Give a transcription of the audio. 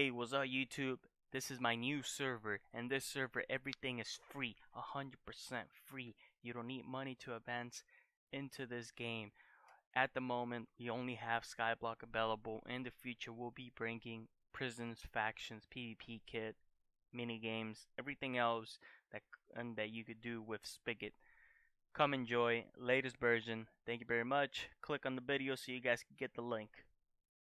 Hey, what's up YouTube? This is my new server, and this server everything is free, 100% free. You don't need money to advance into this game. At the moment, we only have Skyblock available. In the future, we'll be bringing prisons, factions, PvP kit, mini games, everything else that you could do with Spigot. Come enjoy latest version. Thank you very much. Click on the video so you guys can get the link.